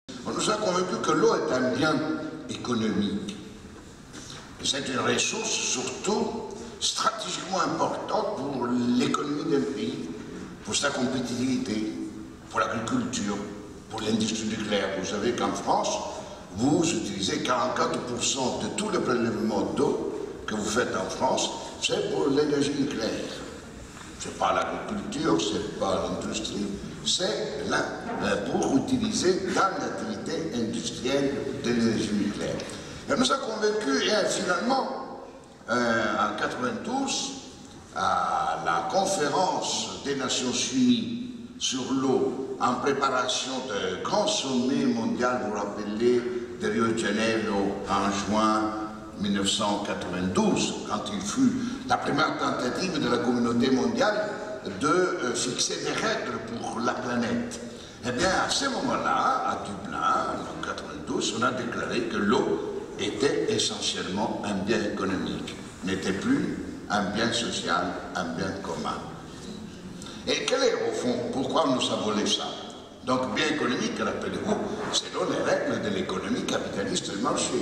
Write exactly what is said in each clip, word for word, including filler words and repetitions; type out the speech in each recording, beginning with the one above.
On nous a convaincus que l'eau est un bien économique. C'est une ressource surtout stratégiquement importante pour l'économie d'un pays, pour sa compétitivité, pour l'agriculture, pour l'industrie nucléaire. Vous savez qu'en France, vous utilisez quarante-quatre pour cent de tout le prélèvement d'eau que vous faites en France, c'est pour l'énergie nucléaire. C'est pas l'agriculture, c'est pas l'industrie, c'est là pour utiliser dans l'activité industrielle de l'énergie nucléaire. Elle nous a convaincus et finalement, euh, en mille neuf cent quatre-vingt-douze, à la conférence des Nations Unies sur l'eau, en préparation d'un grand sommet mondial, vous vous rappelez, de Rio de Janeiro en juin mille neuf cent quatre-vingt-douze, quand il fut la première tentative de la communauté mondiale de euh, fixer des règles pour la planète. Eh bien, à ce moment-là, à Dublin, en mille neuf cent quatre-vingt-douze, on a déclaré que l'eau était essentiellement un bien économique, n'était plus un bien social, un bien commun. Et quel est, au fond, pourquoi on nous a volé ça? Donc, bien économique, rappelez-vous, selon les règles de l'économie capitaliste de marché.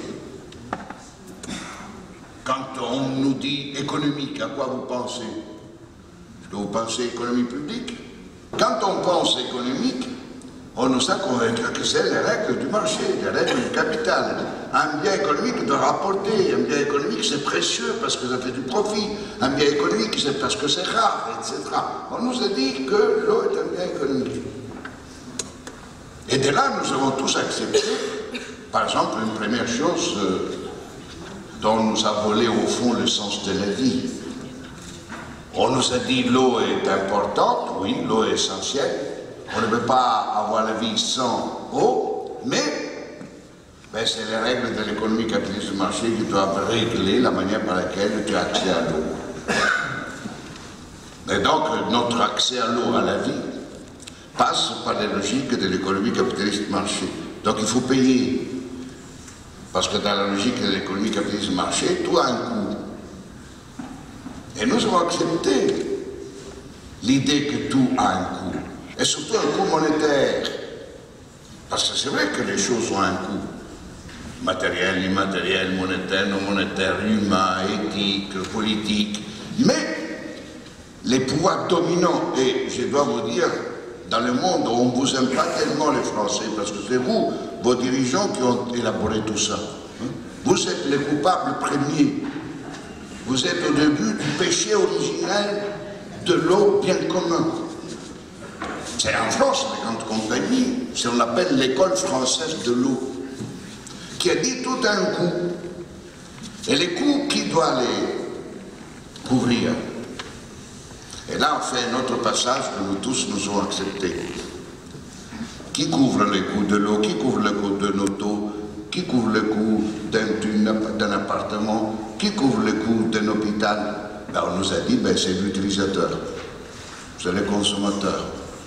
Quand on nous dit économique, à quoi vous pensez? Est-ce que vous pensez économie publique? Quand on pense économique, on nous a convaincus que c'est les règles du marché, les règles du capital. Un bien économique doit rapporter, un bien économique c'est précieux parce que ça fait du profit, un bien économique c'est parce que c'est rare, et cetera. On nous a dit que l'eau est un bien économique. Et de là, nous avons tous accepté, par exemple, une première chose euh, dont nous a volé au fond le sens de la vie. On nous a dit l'eau est importante, oui, l'eau est essentielle. On ne peut pas avoir la vie sans eau, mais ben, c'est les règles de l'économie capitaliste de marché qui doivent régler la manière par laquelle tu as accès à l'eau. Et donc, notre accès à l'eau, à la vie, passe par les logiques de l'économie capitaliste de marché. Donc, il faut payer. Parce que dans la logique de l'économie capitaliste de marché, tout a un coût. Et nous avons accepté l'idée que tout a un coût. Et surtout un coût monétaire. Parce que c'est vrai que les choses ont un coût. Matériel, immatériel, monétaire, non monétaire, humain, éthique, politique. Mais les pouvoirs dominants, et je dois vous dire, dans le monde, on ne vous aime pas tellement les Français, parce que c'est vous, vos dirigeants, qui ont élaboré tout ça. Vous êtes les coupables premiers. Vous êtes au début du péché originel de l'eau bien commun. C'est en France, la grande compagnie, c'est on appelle l'école française de l'eau, qui a dit tout un coup. Et les coûts, qui doit les couvrir? Et là, on fait un autre passage que nous tous nous avons accepté. Qui couvre les coûts de l'eau? Qui couvre le coût de l'auto? Qui couvre le coût d'un appartement? Qui couvre le coût d'un hôpital? Ben, on nous a dit, ben, c'est l'utilisateur, c'est le consommateur.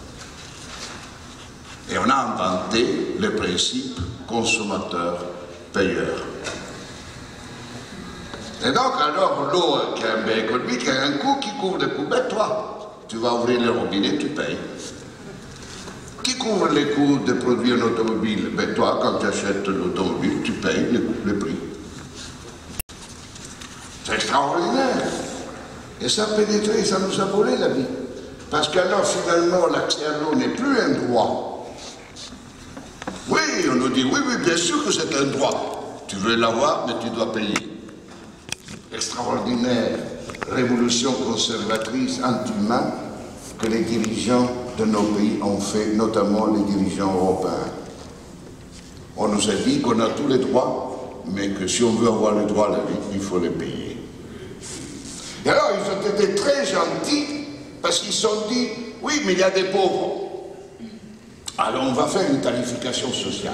Et on a inventé le principe consommateur-payeur. Et donc, alors, l'eau, qui est un bien économique, a un coût qui couvre le coût. Ben, toi, tu vas ouvrir le robinet, tu payes. Qui couvre les coûts de produire un automobile? Ben, toi, quand tu achètes l'automobile, tu payes le, le prix. C'est extraordinaire. Et ça a pénétré, ça nous a volé la vie. Parce qu'alors, finalement, l'accès à l'eau n'est plus un droit. Oui, on nous dit, oui, oui, bien sûr que c'est un droit. Tu veux l'avoir, mais tu dois payer. Extraordinaire révolution conservatrice anti-humaine que les dirigeants de nos pays ont fait, notamment les dirigeants européens. On nous a dit qu'on a tous les droits, mais que si on veut avoir le droit à la vie, il faut les payer. Et alors, ils ont été très gentils, parce qu'ils se sont dit, oui, mais il y a des pauvres. Alors, on va faire une tarification sociale.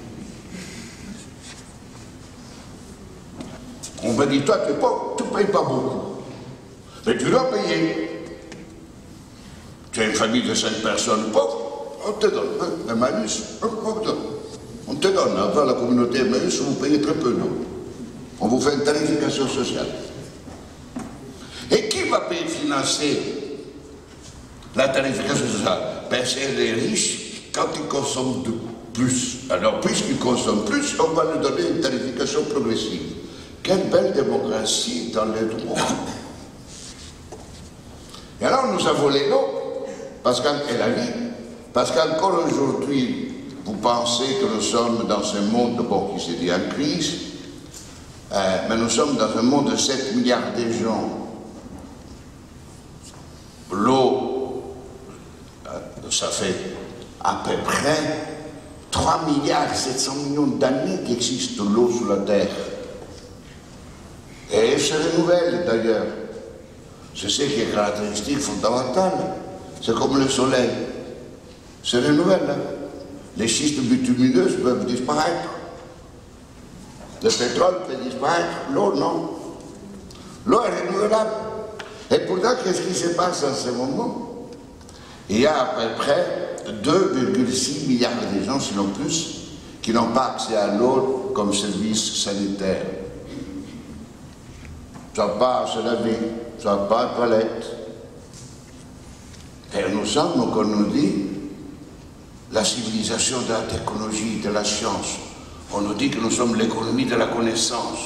On va dire, toi, tu es pauvre, tu ne payes pas beaucoup. Mais tu dois payer. Tu as une famille de cinq personnes pauvres, on te donne un malus, on te donne. On te donne, avant la communauté Emmaüs, vous payez très peu, non? On vous fait une tarification sociale. Et qui va payer financer la tarification sociale? Ben, c'est les riches quand ils consomment d'eau. plus. Alors, puisqu'il consomme plus, on va lui donner une tarification progressive. Quelle belle démocratie dans les droits. Et alors, on nous a volé l'eau, parce qu'elle a dit, parce qu'encore aujourd'hui, vous pensez que nous sommes dans un monde, bon, qui s'est dit en crise, euh, mais nous sommes dans un monde de sept milliards de gens. L'eau, ça fait à peu près trois milliards sept cents millions d'années qu'existe l'eau sur la Terre. Et elle se renouvelle d'ailleurs. C'est ce qui est caractéristique fondamentale. C'est comme le soleil. Se renouvelle. Hein? Les schistes bitumineux peuvent disparaître. Le pétrole peut disparaître. L'eau, non. L'eau est renouvelable. Et pourtant, qu'est-ce qui se passe en ce moment? Il y a à peu près deux virgule six milliards de gens, sinon plus, qui n'ont pas accès à l'eau comme service sanitaire. Soit pas à se laver, soit pas à la toilette. Et nous sommes, comme on nous dit, la civilisation de la technologie, de la science. On nous dit que nous sommes l'économie de la connaissance.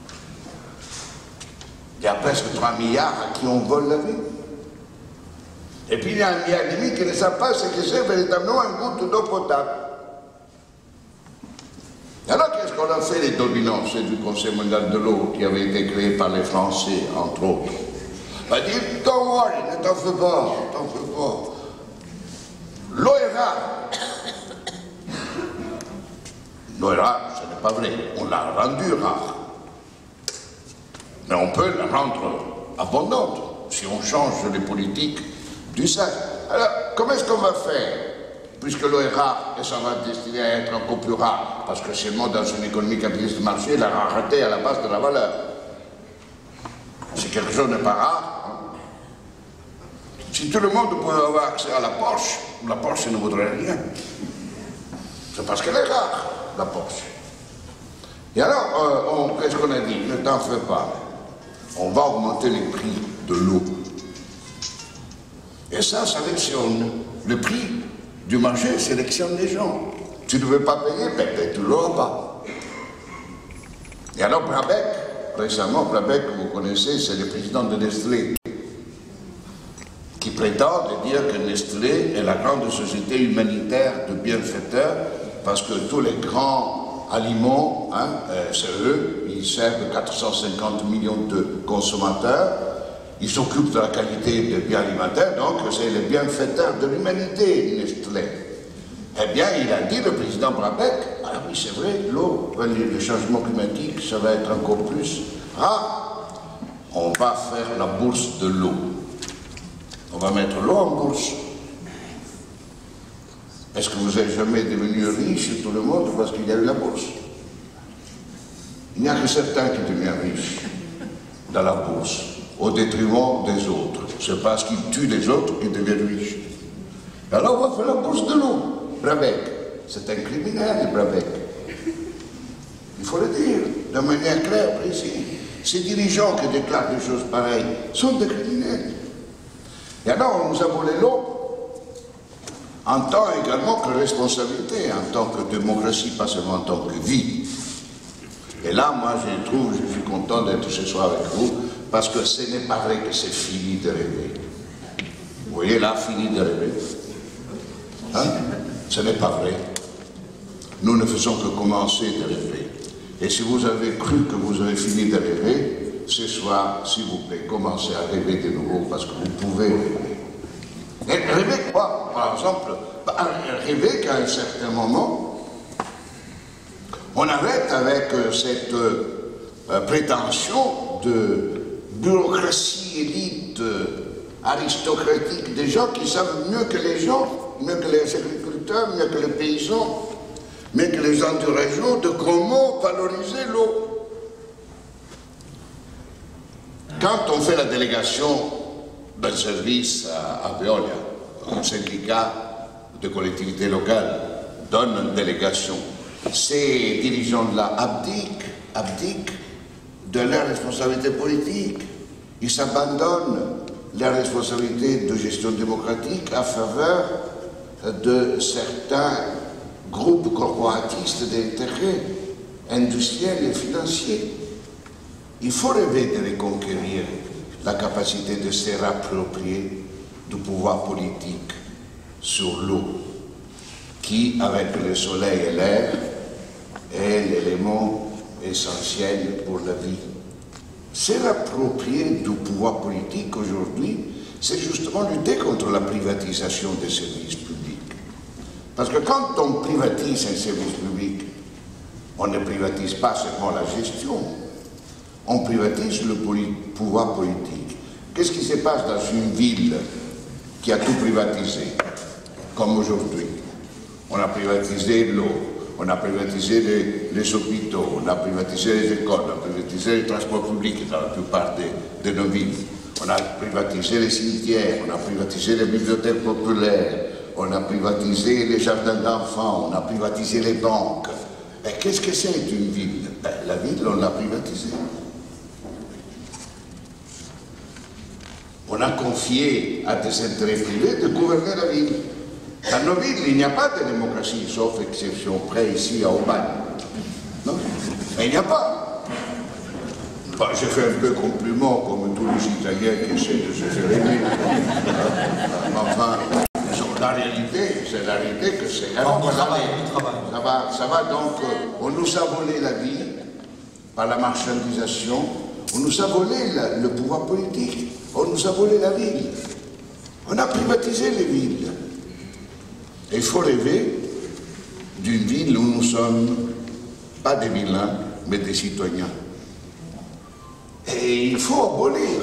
Il y a presque trois milliards à qui on vole la vie. Et puis il y a un milliard et demi qui ne savent pas ce que c'est véritablement un goutte d'eau potable. Alors qu'est-ce qu'on a fait les dominants, c'est du Conseil mondial de l'eau qui avait été créé par les Français, entre autres. On va dire, don't worry, ne t'en fais pas, ne t'en fais pas. L'eau est rare. L'eau est rare, ce n'est pas vrai. On l'a rendue rare. Mais on peut la rendre abondante si on change les politiques d'usage. Alors, comment est-ce qu'on va faire? Puisque l'eau est rare et ça va destiner à être encore plus rare, parce que seulement dans une économie capitaliste de marché, la rareté est à la base de la valeur. Si quelque chose n'est pas rare, hein? Si tout le monde pouvait avoir accès à la Porsche, la Porsche ne vaudrait rien. C'est parce qu'elle est rare, la Porsche. Et alors, euh, qu'est-ce qu'on a dit? Ne t'en fais pas. On va augmenter les prix de l'eau. Et ça sélectionne. Le prix du marché sélectionne les gens. Tu ne veux pas payer, ben, ben tu ne l'auras pas. Et alors Brabeck, récemment, Brabeck, vous connaissez, c'est le président de Nestlé, qui prétend de dire que Nestlé est la grande société humanitaire de bienfaiteurs, parce que tous les grands aliments, hein, euh, c'est eux, ils servent quatre cent cinquante millions de consommateurs, ils s'occupent de la qualité des biens alimentaires, donc c'est les bienfaiteurs de l'humanité, Nestlé. Eh bien, il a dit, le président Brabeck, ah oui, c'est vrai, l'eau, le changement climatique, ça va être encore plus rare. On va faire la bourse de l'eau. On va mettre l'eau en bourse. Est-ce que vous n'êtes jamais devenu riche, tout le monde, parce qu'il y a eu la bourse? Il n'y a que certains qui deviennent riches dans la bourse, au détriment des autres. C'est parce qu'ils tuent les autres qu'ils deviennent riches. Alors on va faire la bourse de l'eau. Brabeck, c'est un criminel, Brabeck. Il faut le dire, de manière claire, précise. Ces dirigeants qui déclarent des choses pareilles sont des criminels. Et alors on nous a volé l'eau en tant également que responsabilité, en tant que démocratie, pas seulement en tant que vie. Et là, moi, je trouve, je suis content d'être ce soir avec vous, parce que ce n'est pas vrai que c'est fini de rêver. Vous voyez, là, fini de rêver. Hein? Ce n'est pas vrai. Nous ne faisons que commencer de rêver. Et si vous avez cru que vous avez fini de rêver, ce soir, s'il vous plaît, commencez à rêver de nouveau, parce que vous pouvez rêver. Et rêver quoi? Par exemple, rêver qu'à un certain moment, on arrête avec euh, cette euh, prétention de bureaucratie élite euh, aristocratique, des gens qui savent mieux que les gens, mieux que les agriculteurs, mieux que les paysans, mieux que les gens du région, de comment valoriser l'eau. Quand on fait la délégation d'un service à, à Veolia, un syndicat de collectivités locales donne une délégation, ces dirigeants-là abdiquent, abdiquent de leurs responsabilités politiques. Ils s'abandonnent leurs responsabilités de gestion démocratique à faveur de certains groupe corporatiste d'intérêts industriels et financiers. Il faut rêver de reconquérir la capacité de se rapproprier du pouvoir politique sur l'eau, qui, avec le soleil et l'air, est l'élément essentiel pour la vie. Se rapproprier du pouvoir politique aujourd'hui, c'est justement lutter contre la privatisation des services publics. Parce que quand on privatise un service public, on ne privatise pas seulement la gestion, on privatise le pouvoir politique. Qu'est-ce qui se passe dans une ville qui a tout privatisé, comme aujourd'hui? On a privatisé l'eau, on a privatisé les, les hôpitaux, on a privatisé les écoles, on a privatisé les transports publics dans la plupart de, de nos villes. On a privatisé les cimetières, on a privatisé les bibliothèques populaires, on a privatisé les jardins d'enfants, on a privatisé les banques. Et qu'est-ce que c'est une ville? Ben, la ville, on l'a privatisée. On a confié à des intérêts privés de gouverner la ville. Dans nos villes, il n'y a pas de démocratie, sauf exception près ici à Aubagne. Non? Mais il n'y a pas. Bon, je fais un peu compliment comme tous les Italiens qui essaient de se faire aimer. Enfin, la réalité, c'est la réalité que c'est. Alors, on travaille, on travaille. Ça va, ça va donc, euh, on nous a volé la vie par la marchandisation, on nous a volé la, le pouvoir politique, on nous a volé la ville. On a privatisé les villes. Et il faut rêver d'une ville où nous sommes pas des vilains, mais des citoyens. Et il faut abolir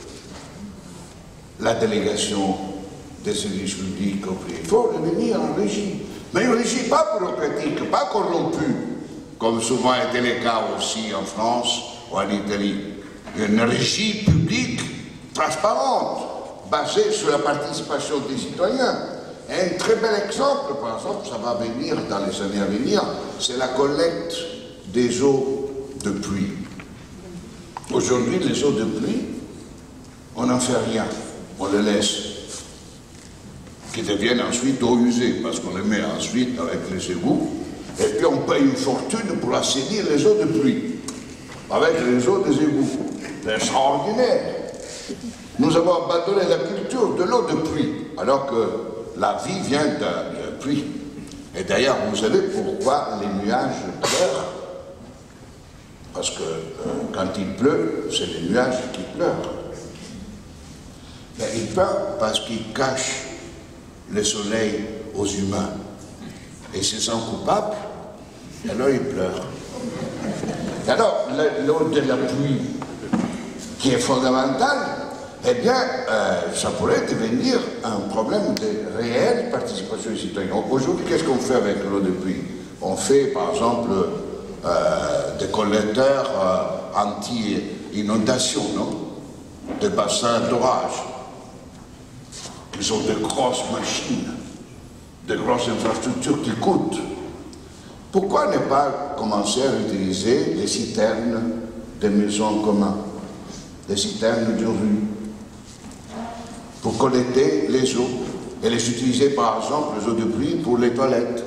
la délégation des services publics au privé. Il faut revenir à un régime. Mais un régime pas bureaucratique, pas corrompu, comme souvent était le cas aussi en France ou en Italie. Un régime public transparent, basé sur la participation des citoyens. Un très bel exemple, par exemple, ça va venir dans les années à venir, c'est la collecte des eaux de pluie. Aujourd'hui, les eaux de pluie, on n'en fait rien, on les laisse, qui deviennent ensuite eaux usées, parce qu'on les met ensuite avec les égouts, et puis on paye une fortune pour assainir les eaux de pluie, avec les eaux des égouts. C'est extraordinaire. Nous avons abandonné la culture de l'eau de pluie, alors que la vie vient de la pluie. Et d'ailleurs, vous savez pourquoi les nuages pleurent? Parce que euh, quand il pleut, c'est les nuages qui pleurent. Mais ils pleurent parce qu'ils cachent le soleil aux humains. Et ils se sentent coupables, et alors ils pleurent. Alors, l'eau de la pluie, qui est fondamentale, eh bien, euh, ça pourrait devenir un problème de réelle participation des citoyens. Aujourd'hui, qu'est-ce qu'on fait avec l'eau de pluie? On fait, par exemple, euh, des collecteurs euh, anti-inondation, non? Des bassins d'orage, qui sont de grosses machines, de grosses infrastructures qui coûtent. Pourquoi ne pas commencer à utiliser des citernes des maisons en commun, des citernes de rue, pour collecter les eaux et les utiliser par exemple, les eaux de pluie, pour les toilettes?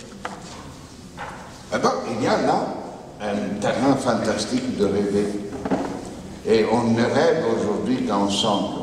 Eh bien, il y a là un terrain fantastique de rêver. Et on ne rêve aujourd'hui qu'ensemble.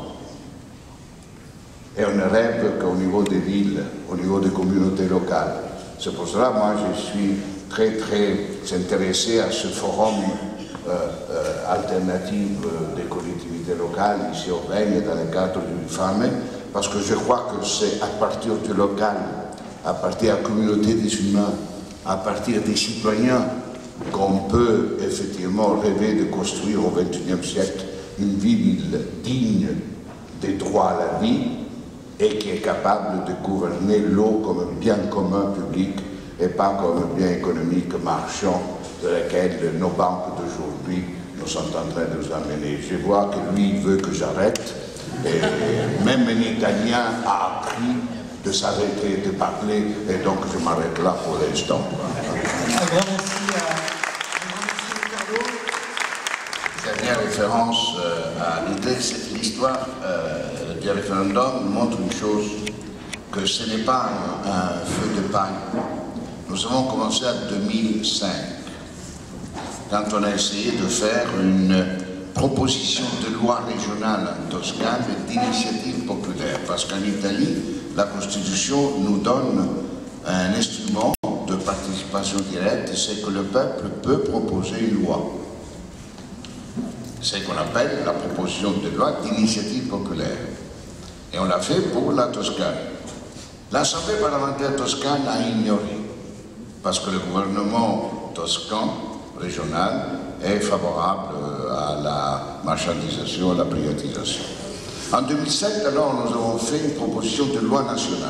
Et on ne rêve qu'au niveau des villes, au niveau des communautés locales. C'est pour cela, moi, je suis très, très intéressé à ce forum euh, euh, alternatif des collectivités locales, ici au Règne, dans le cadre du FAME, parce que je crois que c'est à partir du local, à partir de la communauté des humains, à partir des citoyens, qu'on peut effectivement rêver de construire au vingt et unième siècle une ville digne des droits à la vie et qui est capable de gouverner l'eau comme un bien commun public et pas comme un bien économique marchand de laquelle nos banques d'aujourd'hui nous sont en train de nous amener. Je vois que lui, il veut que j'arrête. Et même un Italien a appris de s'arrêter de parler, et donc je m'arrête là pour l'instant. Un grand merci à, un grand merci à Carlo. Dernière référence euh, à l'idée, c'est l'histoire euh, du référendum montre une chose, que ce n'est pas un, un feu de paille, nous avons commencé en deux mille cinq, quand on a essayé de faire une proposition de loi régionale en Toscane d'initiative populaire, parce qu'en Italie, la Constitution nous donne un instrument de participation directe, c'est que le peuple peut proposer une loi. C'est ce qu'on appelle la proposition de loi d'initiative populaire. Et on l'a fait pour la Toscane. L'Assemblée parlementaire toscane a ignoré, parce que le gouvernement toscan régional est favorable à la marchandisation, à la privatisation. En deux mille sept, alors, nous avons fait une proposition de loi nationale.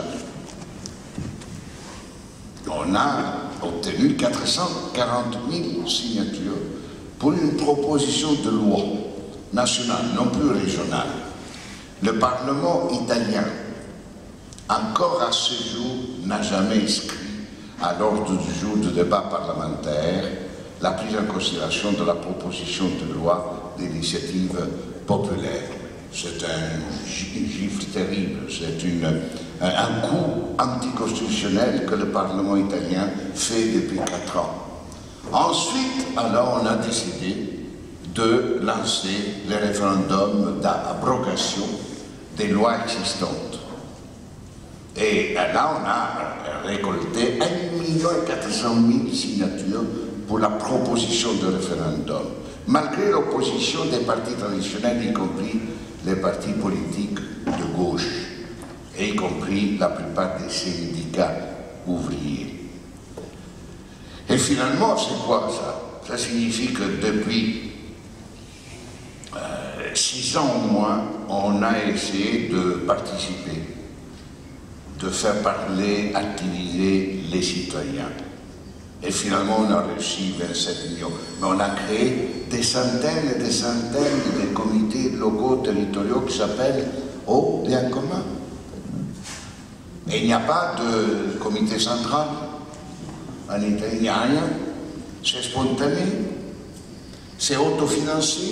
On a obtenu quatre cent quarante mille signatures pour une proposition de loi nationale, non plus régionale. Le Parlement italien, encore à ce jour, n'a jamais inscrit à l'ordre du jour du débat parlementaire la prise en considération de la proposition de loi d'initiative populaire. C'est un gifle terrible, c'est un coup anticonstitutionnel que le Parlement italien fait depuis quatre ans. Ensuite, alors, on a décidé de lancer le référendum d'abrogation des lois existantes. Et là, on a récolté un million quatre cent mille signatures pour la proposition de référendum, malgré l'opposition des partis traditionnels, y compris les partis politiques de gauche, et y compris la plupart des syndicats ouvriers. Et finalement, c'est quoi ça? Ça signifie que depuis euh, six ans au moins, on a essayé de participer, de faire parler, activiser les citoyens. Et finalement, on a reçu vingt-sept millions. Mais on a créé des centaines et des centaines de comités locaux territoriaux qui s'appellent Au bien commun. Et il n'y a pas de comité central. En Italie, il n'y a rien. C'est spontané. C'est autofinancé.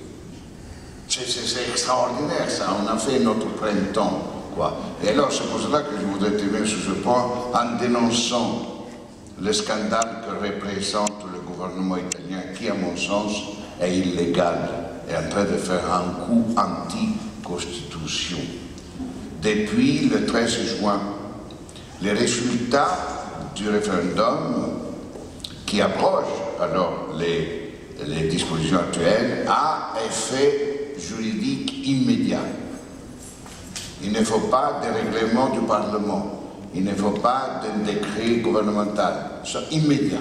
C'est extraordinaire, ça. On a fait notre printemps, quoi. Et alors, c'est pour cela que je voudrais terminer sur ce point en dénonçant le scandale que représente le gouvernement italien, qui, à mon sens, est illégal, est en train de faire un coup anti-constitution. Depuis le treize juin, les résultats du référendum, qui abroge alors les, les dispositions actuelles, a effet juridique immédiat. Il ne faut pas de règlement du Parlement. Il ne faut pas d'un décret gouvernemental, c'est immédiat.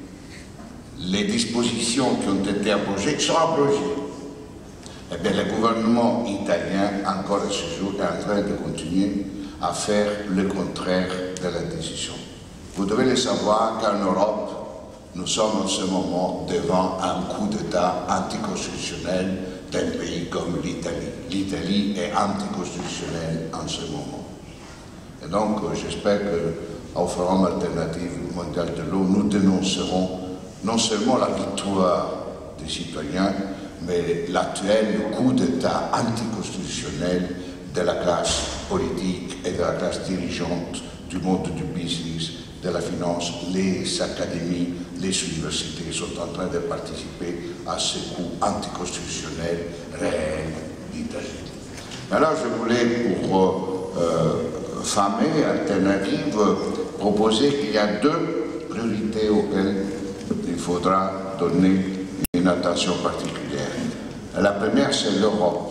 Les dispositions qui ont été abrogées sont abrogées. Eh bien, le gouvernement italien, encore à ce jour, est en train de continuer à faire le contraire de la décision. Vous devez le savoir qu'en Europe, nous sommes en ce moment devant un coup d'État anticonstitutionnel d'un pays comme l'Italie. L'Italie est anticonstitutionnelle en ce moment. Et donc, j'espère qu'au Forum alternatif mondial de l'eau, nous dénoncerons non seulement la victoire des citoyens, mais l'actuel coup d'État anticonstitutionnel de la classe politique et de la classe dirigeante du monde du business, de la finance. Les académies, les universités sont en train de participer à ce coup anticonstitutionnel réel d'Italie. Alors, je voulais, pour euh, Famé Alternative, proposer qu'il y a deux priorités auxquelles il faudra donner une attention particulière. La première, c'est l'Europe.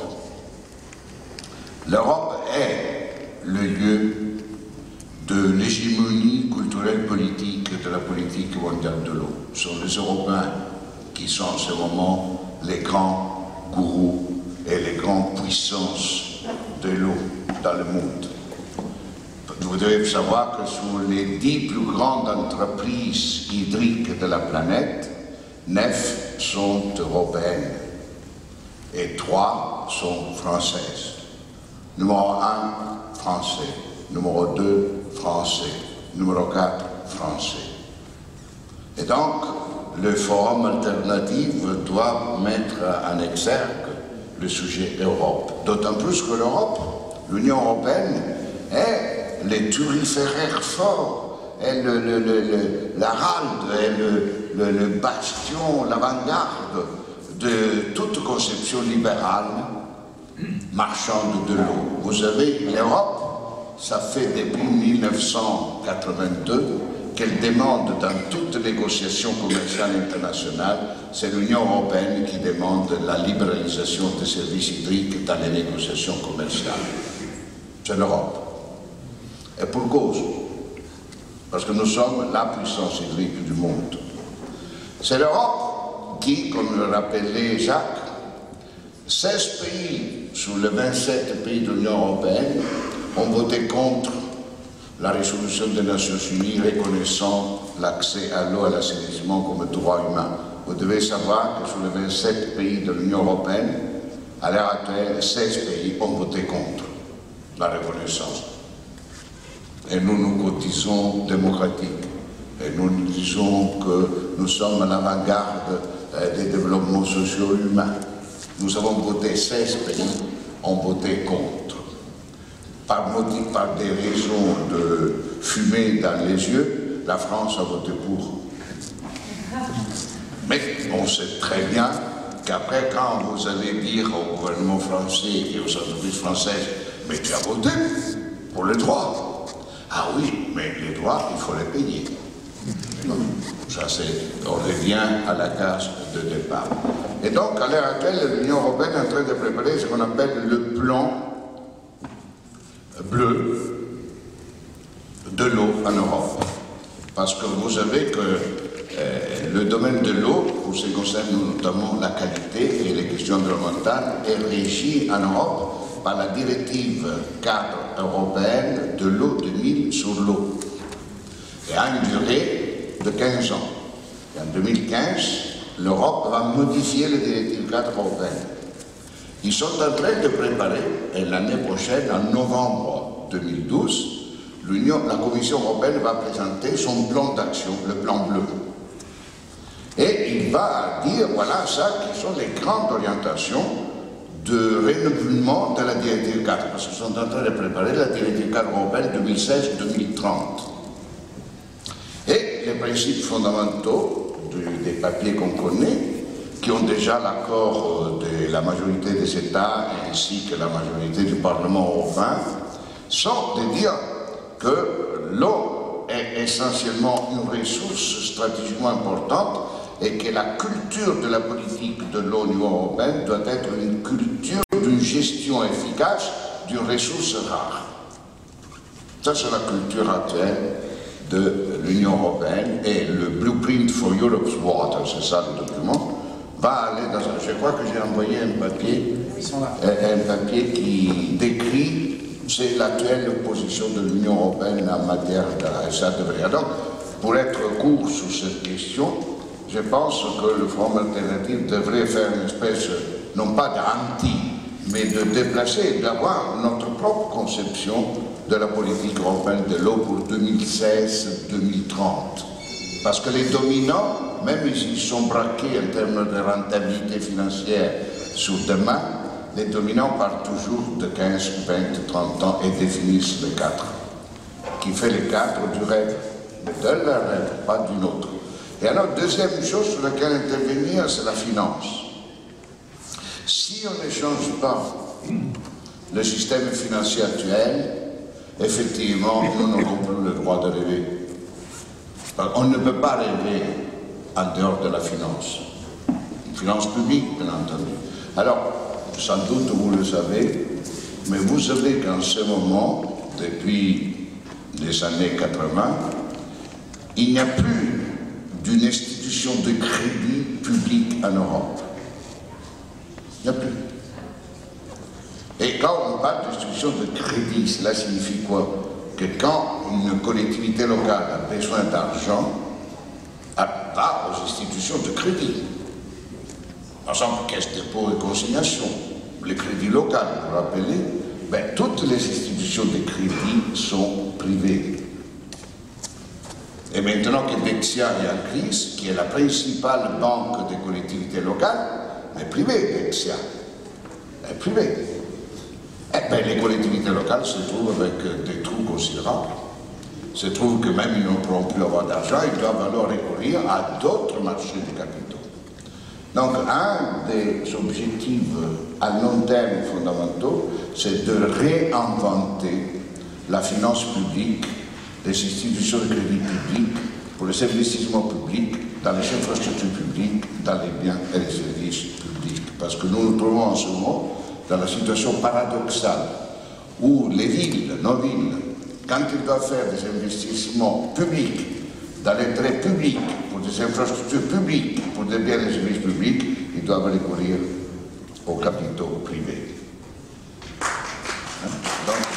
L'Europe est le lieu de l'hégémonie culturelle politique de la politique mondiale de l'eau. Ce sont les Européens qui sont en ce moment les grands gourous et les grandes puissances de l'eau dans le monde. Vous devez savoir que sur les dix plus grandes entreprises hydriques de la planète, neuf sont européennes et trois sont françaises. Numéro un, français. Numéro deux, français. Numéro quatre, français. Et donc, le Forum alternatif doit mettre en exergue le sujet Europe. D'autant plus que l'Europe, l'Union européenne, est le turiféraire fort est le, le, le, le, la rade, est le, le, le bastion, l'avant-garde de toute conception libérale marchande de l'eau. Vous savez, l'Europe, ça fait depuis mille neuf cent quatre-vingt-deux qu'elle demande dans toute négociation commerciale internationale, c'est l'Union européenne qui demande la libéralisation des services hydriques dans les négociations commerciales. C'est l'Europe. Et pour cause, parce que nous sommes la puissance hydrique du monde. C'est l'Europe qui, comme le rappelait Jacques, seize pays sur les vingt-sept pays de l'Union européenne ont voté contre la résolution des Nations Unies reconnaissant l'accès à l'eau et à l'assainissement comme droit humain. Vous devez savoir que sur les vingt-sept pays de l'Union européenne, à l'heure actuelle, seize pays ont voté contre la reconnaissance. Et nous nous cotisons démocratiques. Et nous nous disons que nous sommes à l'avant-garde des développements sociaux humains. Nous avons voté, seize pays ont voté contre. Par motif, par des raisons de fumée dans les yeux, la France a voté pour. Mais on sait très bien qu'après, quand vous allez dire au gouvernement français et aux entreprises françaises, mais tu as voté pour les droits. Ah oui, mais les droits, il faut les payer. Ça, c'est, on revient à la case de départ. Et donc, à l'heure actuelle, l'Union européenne est en train de préparer ce qu'on appelle le plan bleu de l'eau en Europe. Parce que vous savez que euh, le domaine de l'eau, pour ce qui concerne notamment la qualité et les questions environnementales, est régi en Europe par la directive cadre européenne de l'eau deux mille sur l'eau. Et a une durée de quinze ans. Et en deux mille quinze, l'Europe va modifier les directives cadre européennes. Ils sont en train de préparer, et l'année prochaine, en novembre deux mille douze, la Commission européenne va présenter son plan d'action, le plan bleu. Et il va dire, voilà, ça, qui sont les grandes orientations de renouvellement de la directive cadre, parce qu'ils sont en train de préparer la directive cadre européenne deux mille seize deux mille trente. Et les principes fondamentaux de, des papiers qu'on connaît, qui ont déjà l'accord de la majorité des États ainsi que la majorité du Parlement européen, sont de dire que l'eau est essentiellement une ressource stratégiquement importante et que la culture de la politique de l'eau au niveau européen doit être une culture d'une gestion efficace d'une ressource rare. Ça, c'est la culture actuelle de l'Union européenne et le Blueprint for Europe's Water, c'est ça le document, va aller dans un... Je crois que j'ai envoyé un papier, un papier qui décrit c'est l'actuelle position de l'Union européenne en matière de ça devrait. Donc, pour être court sur cette question, je pense que le Front alternatif devrait faire une espèce, non pas d'anti, mais de déplacer, d'avoir notre propre conception de la politique européenne de l'eau pour deux mille seize deux mille trente. Parce que les dominants, même s'ils sont braqués en termes de rentabilité financière sur demain, les dominants partent toujours de quinze, vingt, trente ans et définissent le cadre, qui fait le cadre du rêve, mais de leur rêve, pas d'une autre. Et alors, deuxième chose sur laquelle intervenir, c'est la finance. Si on ne change pas le système financier actuel, effectivement, nous n'aurons plus le droit de rêver. On ne peut pas rêver en dehors de la finance. Une finance publique, bien entendu. Alors, sans doute vous le savez, mais vous savez qu'en ce moment, depuis les années quatre-vingt, il n'y a plus d'une institution de crédit public en Europe. Il n'y a plus. Et quand on parle d'institution de crédit, cela signifie quoi? Que quand une collectivité locale a besoin d'argent, elle va aux institutions de crédit. Par exemple, caisse dépôt et consignation, les crédits locaux, vous vous rappelez, ben, toutes les institutions de crédit sont privées. Et maintenant que Dexia est en crise, qui est la principale banque des collectivités locales, elle est privée, Dexia. Elle est privée. Et bien, les collectivités locales se trouvent avec des trous considérables. se trouve que même ils ne pourront plus avoir d'argent, ils doivent alors recourir à d'autres marchés de capitaux. Donc, un des objectifs à long terme fondamentaux, c'est de réinventer la finance publique, les institutions de crédit public, pour les investissements publics, dans les infrastructures publiques, dans les biens et les services publics. Parce que nous nous trouvons en ce moment dans la situation paradoxale où les villes, nos villes, quand ils doivent faire des investissements publics, dans l'intérêt public, pour des infrastructures publiques, pour des biens et des services publics, ils doivent recourir aux capitaux privés. Hein? Donc,